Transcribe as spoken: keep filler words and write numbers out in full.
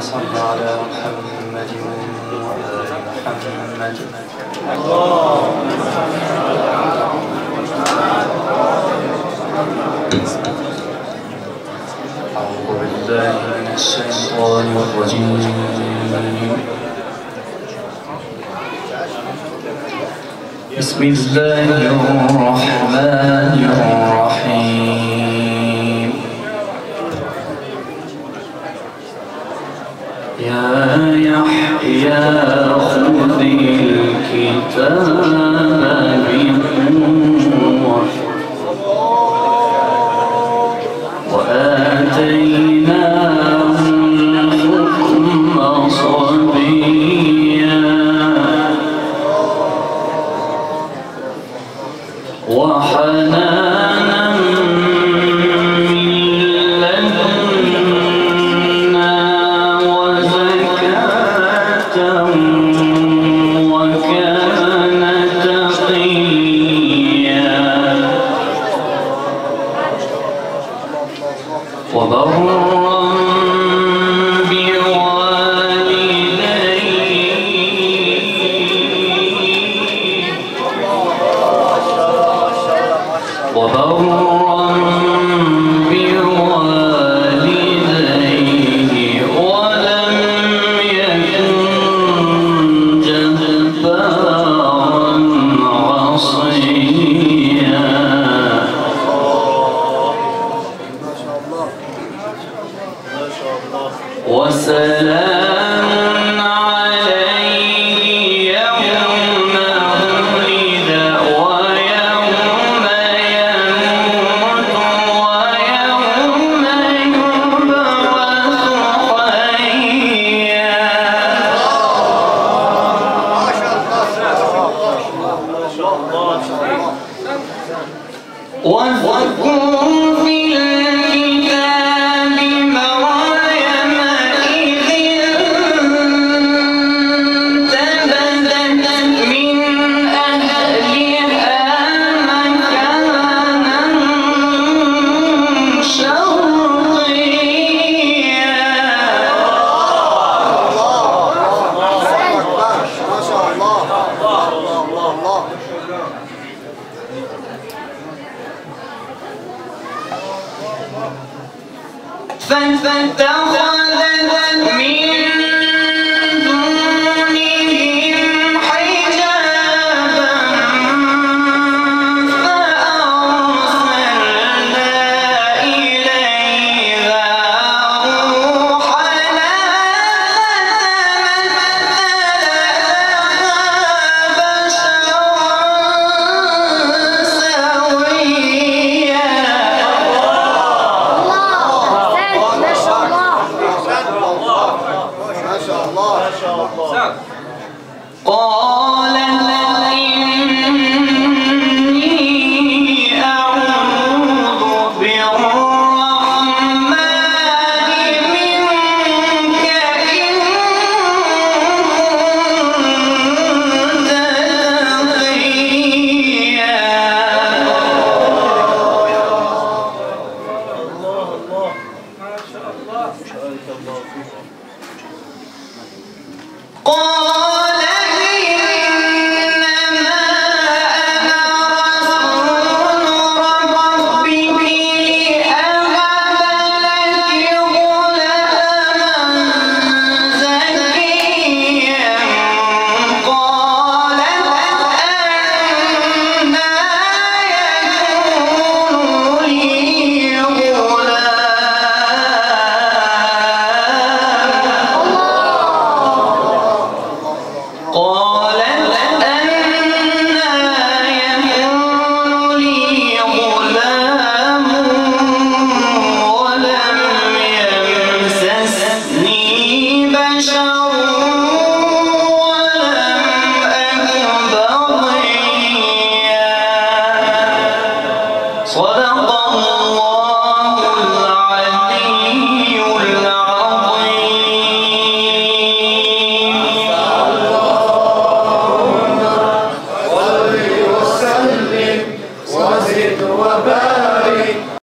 صل على محمد وآل محمد. اللهم صل على أعوذ بالله من الشيطان الرجيم. بسم الله الرحمن الرحيم. يا يحيى خذ الكتاب بقوة وآتيناه الحكم صبيا وحنانا من لدنا وزكاة وكان تقيا وبرا وسلام عليه يوم ولد ويوم يموت ويوم يبعث حيا. واذكر في الكتاب مريم إذ انتبذت من أهلها مكانا شرقيا. فاتخذت من دونهم حجابا فأرسلنا إليها روحنا قال إني أعوذ بالرحمن منك إن كنت تقيا. الله الله ما شاء الله. قال